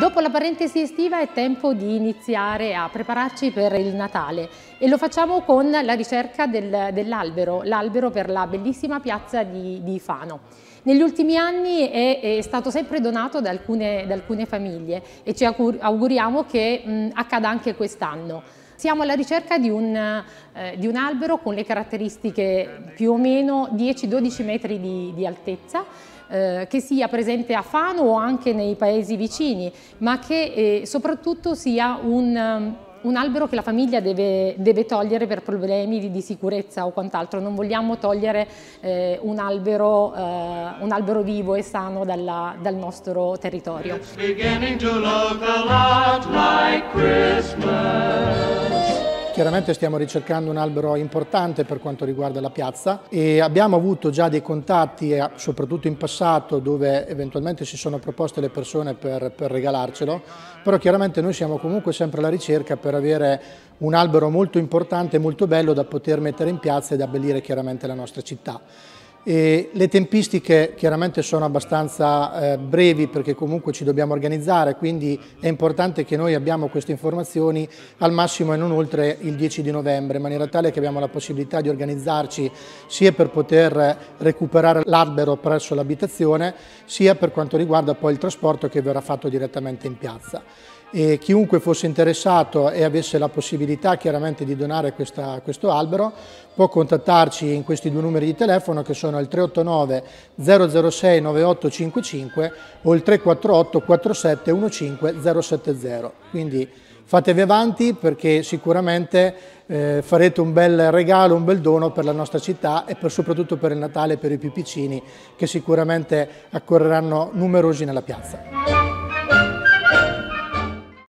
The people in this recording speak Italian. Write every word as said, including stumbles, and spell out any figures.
Dopo la parentesi estiva è tempo di iniziare a prepararci per il Natale e lo facciamo con la ricerca del, dell'albero, l'albero per la bellissima piazza di, di Fano. Negli ultimi anni è, è stato sempre donato da alcune, da alcune famiglie e ci auguriamo che mh, accada anche quest'anno. Siamo alla ricerca di un, eh, di un albero con le caratteristiche più o meno dieci dodici metri di, di altezza, eh, che sia presente a Fano o anche nei paesi vicini, ma che eh, soprattutto sia un, un albero che la famiglia deve, deve togliere per problemi di, di sicurezza o quant'altro. Non vogliamo togliere eh, un, albero, eh, un albero vivo e sano dalla, dal nostro territorio. It's beginning to look a lot like Christmas. Chiaramente stiamo ricercando un albero importante per quanto riguarda la piazza e abbiamo avuto già dei contatti, soprattutto in passato, dove eventualmente si sono proposte le persone per, per regalarcelo, però chiaramente noi siamo comunque sempre alla ricerca per avere un albero molto importante e molto bello da poter mettere in piazza ed abbellire chiaramente la nostra città. E le tempistiche chiaramente sono abbastanza eh, brevi perché comunque ci dobbiamo organizzare, quindi è importante che noi abbiamo queste informazioni al massimo e non oltre il dieci di novembre, in maniera tale che abbiamo la possibilità di organizzarci sia per poter recuperare l'albero presso l'abitazione, sia per quanto riguarda poi il trasporto che verrà fatto direttamente in piazza. E chiunque fosse interessato e avesse la possibilità chiaramente di donare questa, questo albero può contattarci in questi due numeri di telefono che sono il tre otto nove zero zero sei nove otto cinque cinque o il tre quattro otto quattro sette uno cinque zero sette zero. Quindi fatevi avanti perché sicuramente eh, farete un bel regalo, un bel dono per la nostra città e per, soprattutto per il Natale e per i più piccini che sicuramente accorreranno numerosi nella piazza.